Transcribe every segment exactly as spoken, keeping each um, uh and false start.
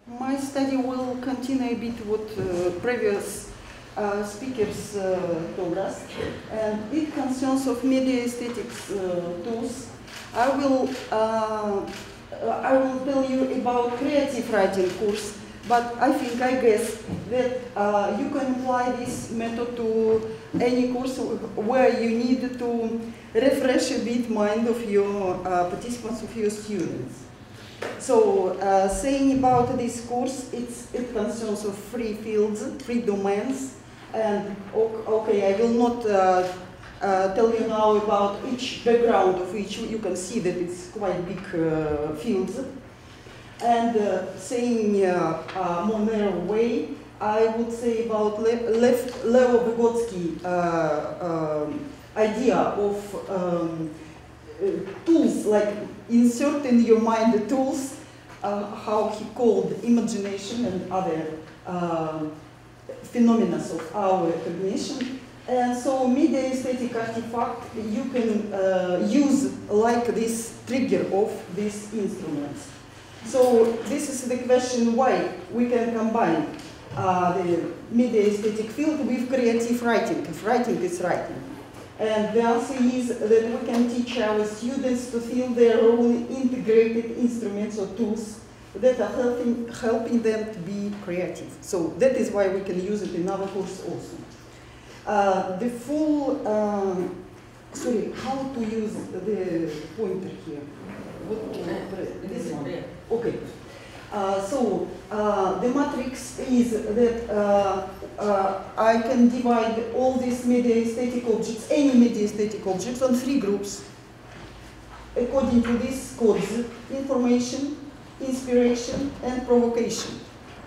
My study will continue a bit what uh, previous uh, speakers uh, told us, and it concerns of Mediaesthetics uh, tools. I will uh, I will tell you about creative writing course, but I think I guess that uh, you can apply this method to any course where you need to refresh a bit mind of your uh, participants, of your students. So, uh, saying about this course, it's, it concerns of three fields, three domains, and okay, I will not uh, uh, tell you now about each background of each. You can see that it's quite big uh, fields. And uh, saying uh, a more narrow way, I would say about Le Lev Leo Vygotsky uh, um, idea of um, uh, tools, like insert in your mind the tools, uh, how he called imagination and other uh, phenomena of our cognition. And so Mediaesthetic artifact you can uh, use like this trigger of these instruments. So this is the question why we can combine uh, the Mediaesthetic field with creative writing, if writing is writing. And the answer is that we can teach our students to feel their own integrated instruments or tools that are helping, helping them to be creative. So that is why we can use it in our course also. Uh, the full, um, sorry, how to use the pointer here? What, uh, this one. Okay. Uh, so uh, the matrix is that uh, uh, I can divide all these mediaesthetic objects, any mediaesthetic objects, on three groups according to these codes: information, inspiration, and provocation.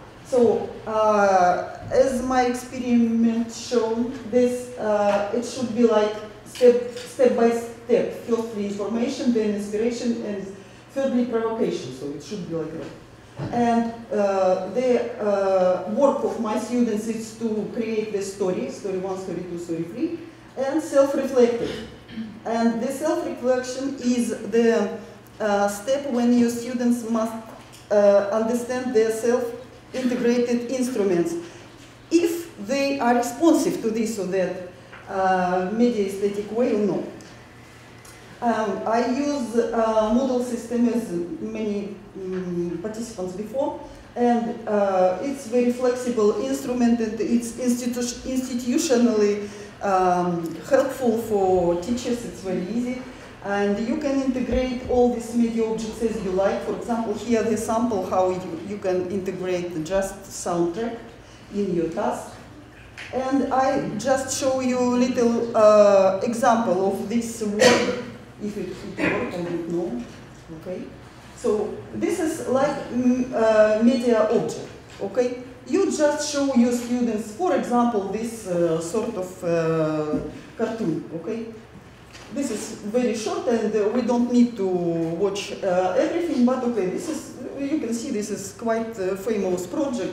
So uh, as my experiment shown, this uh, it should be like step step by step. Firstly information, then inspiration, and thirdly provocation. So it should be like that. And uh, the uh, work of my students is to create the story, story one, story two, story three, and self-reflective. And the self-reflection is the uh, step when your students must uh, understand their self-integrated instruments, if they are responsive to this or that uh, mediaesthetic way or not. Um, I use a model system as many um, participants before, and uh, it's very flexible instrument, and it's institu institutionally um, helpful for teachers. It's very easy, and you can integrate all these media objects as you like. For example, here the sample how you, you can integrate just soundtrack in your task. And I just show you a little uh, example of this work. If it, it works, I don't know. Okay. So this is like mm, uh, media object. Okay. You just show your students, for example, this uh, sort of uh, cartoon. Okay. This is very short, and uh, we don't need to watch uh, everything. But okay, this is you can see this is quite a famous project,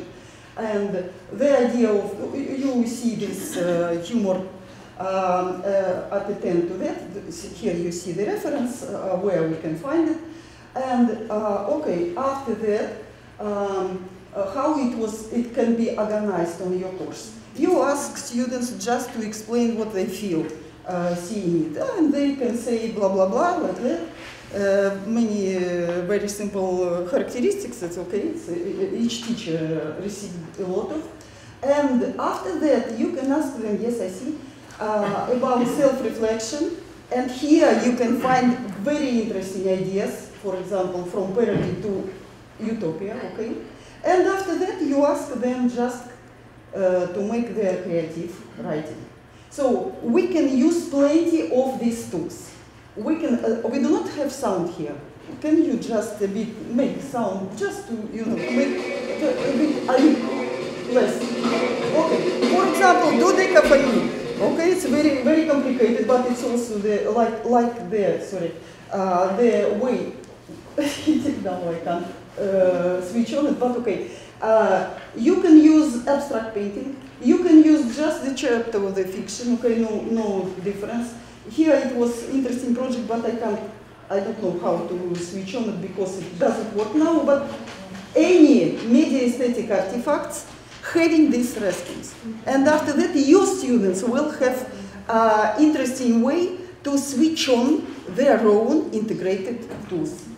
and the idea of you see this uh, humor. Um, uh, at the end to that, here you see the reference uh, where we can find it, and uh, okay, after that, um, uh, how it was, it can be organized on your course. You ask students just to explain what they feel uh, seeing it, and they can say blah blah blah like that. Uh, many uh, very simple uh, characteristics. It's okay. It's, uh, each teacher received a lot of, and after that you can ask them. Yes, I see. Uh, about self-reflection, and here you can find very interesting ideas, for example, from parody to utopia, okay? And after that, you ask them just uh, to make their creative writing. So we can use plenty of these tools. We can. Uh, we do not have sound here. Can you just a bit make sound, just to you know make a bit uh, less? Okay. For example, dodecaphony. Okay, it's very very complicated, but it's also the like like the sorry uh, the way. Now I can't uh, switch on it, but okay. Uh, you can use abstract painting. You can use just the chapter of the fiction. Okay, no no difference. Here it was interesting project, but I can't. I don't know how to switch on it because it doesn't work now. But any Mediaesthetic artifacts having these reskins. And after that, your students will have an interesting way to switch on their own integrated tools.